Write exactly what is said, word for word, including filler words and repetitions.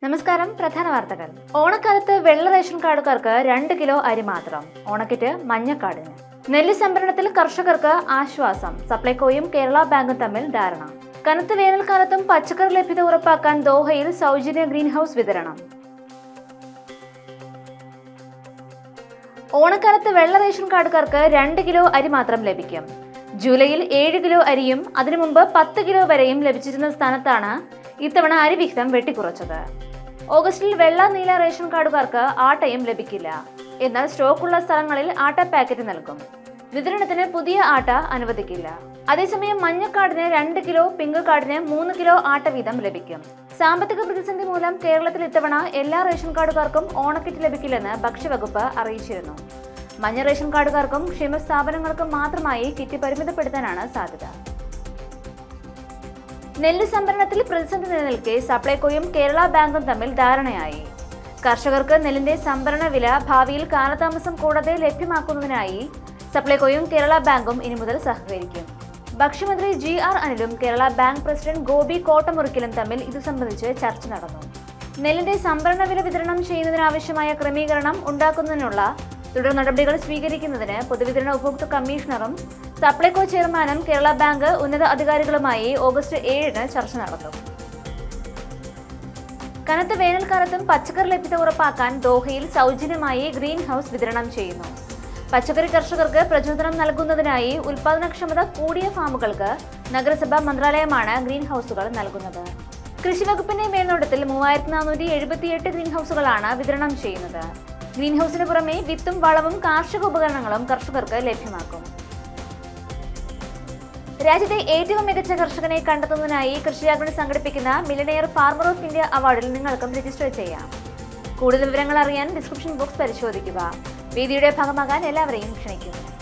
നമസ്കാരം. പ്രധാന വാർത്തകൾ. ഓണക്കാലത്ത് വെള്ള റേഷൻ കാർഡുകാർക്ക് രണ്ട് കിലോ അരി മാത്രം. ഓണക്കിറ്റ് മഞ്ഞക്കാർഡിന്. നെല്ല് സംഭരണത്തിൽ കർഷകർക്ക് ആശ്വാസം. സപ്ലൈകോയും കേരള ബാങ്കും തമ്മിൽ ധാരണ. കനത്ത വേനൽക്കാലത്തും പച്ചക്കറി ലഭ്യത ഉറപ്പാക്കാൻ ദോഹയിൽ സൗജന്യ ഗ്രീൻ ഹൌസ് വിതരണം. ഓണക്കാലത്ത് വെള്ള റേഷൻ കാർഡുകാർക്ക് രണ്ട് കിലോ അരി മാത്രം ലഭിക്കും. ജൂലൈയിൽ ഏഴ് കിലോ അരിയും അതിനു മുമ്പ് പത്ത് കിലോ വരെയും ലഭിച്ചിരുന്ന സ്ഥാനത്താണ് ഇത്തവണ അരി വിഹിതം വെട്ടിക്കുറച്ചത്. ഓഗസ്റ്റിൽ വെള്ള നീല റേഷൻ കാർഡുകാർക്ക് ആട്ടയും ലഭിക്കില്ല. എന്നാൽ സ്റ്റോക്കുള്ള സ്ഥലങ്ങളിൽ ആട്ട പാക്കറ്റ് നൽകും. വിതരണത്തിന് പുതിയ ആട്ട അനുവദിക്കില്ല. അതേസമയം മഞ്ഞക്കാർഡിന് രണ്ട് കിലോ, പിങ്ക് കാർഡിന് മൂന്ന് കിലോ ആട്ട വീതം ലഭിക്കും. സാമ്പത്തിക പ്രതിസന്ധി മൂലം കേരളത്തിൽ ഇത്തവണ എല്ലാ റേഷൻ കാർഡുകാർക്കും ഓണക്കിറ്റ് ലഭിക്കില്ലെന്ന് ഭക്ഷ്യവകുപ്പ് അറിയിച്ചിരുന്നു. മഞ്ഞ റേഷൻ കാർഡുകാർക്കും ക്ഷേമ സ്ഥാപനങ്ങൾക്കും മാത്രമായി കിറ്റ് പരിമിതപ്പെടുത്താനാണ് സാധ്യത. നെല്ല് സംഭരണത്തിൽ പ്രതിസന്ധി നിലനിൽക്കെ സപ്ലൈകോയും കേരള ബാങ്കും തമ്മിൽ ധാരണയായി. കർഷകർക്ക് നെല്ലിന്റെ സംഭരണ വില ഭാവിയിൽ കാലതാമസം കൂടാതെ ലഭ്യമാക്കുന്നതിനായി സപ്ലൈകോയും കേരള ബാങ്കും ഇനി മുതൽ സഹകരിക്കും. ഭക്ഷ്യമന്ത്രി ജി ആർ അനിലും കേരള ബാങ്ക് പ്രസിഡന്റ് ഗോപി കോട്ടമുറിക്കലും തമ്മിൽ ഇതു സംബന്ധിച്ച് ചർച്ച നടന്നു. നെല്ലിന്റെ സംഭരണ വില വിതരണം ചെയ്യുന്നതിനാവശ്യമായ ക്രമീകരണം ഉണ്ടാക്കുന്നതിനുള്ള തുടർ നടപടികൾ സ്വീകരിക്കുന്നതിന് പൊതുവിതരണ ഉപഭോക്തൃ കമ്മീഷണറും സപ്ലൈകോ ചെയർമാനും കേരള ബാങ്ക് ഉന്നത അധികാരികളുമായി ഓഗസ്റ്റ് ഏഴിന് ചർച്ച നടത്തും. കനത്ത വേനൽക്കാലത്തും പച്ചക്കറി ലഭ്യത ഉറപ്പാക്കാൻ ദോഹയിൽ സൗജന്യമായി ഗ്രീൻ ഹൌസ് വിതരണം ചെയ്യുന്നു. പച്ചക്കറി കർഷകർക്ക് പ്രചോദനം നൽകുന്നതിനായി ഉൽപാദനക്ഷമത കൂടിയ ഫാമുകൾക്ക് നഗരസഭാ മന്ത്രാലയമാണ് ഗ്രീൻ ഹൌസുകൾ നൽകുന്നത്. കൃഷിവകുപ്പിന്റെ മേൽനോട്ടത്തിൽ മൂവായിരത്തി നാനൂറ്റി എഴുപത്തിയെട്ട് ഗ്രീൻ ഹൌസുകളാണ് വിതരണം ചെയ്യുന്നത്. ഗ്രീൻ ഹൌസിന് പുറമെ വിത്തും വളവും കാർഷിക ഉപകരണങ്ങളും കർഷകർക്ക് ലഭ്യമാക്കും. രാജ്യത്തെ ഏറ്റവും മികച്ച കർഷകനെ കണ്ടെത്തുന്നതിനായി കൃഷിയാഗ്രണി സംഘടിപ്പിക്കുന്ന മില്ലനെയർ ഫാർമർ ഓഫ് ഇന്ത്യ അവാർഡിൽ നിങ്ങൾക്കും രജിസ്റ്റർ ചെയ്യാം. കൂടുതൽ വിവരങ്ങൾ അറിയാൻ ഡിസ്ക്രിപ്ഷൻ ബോക്സ് പരിശോധിക്കുക. വേദിയുടെ ഭാഗമാകാൻ എല്ലാവരെയും ക്ഷണിക്കുന്നു.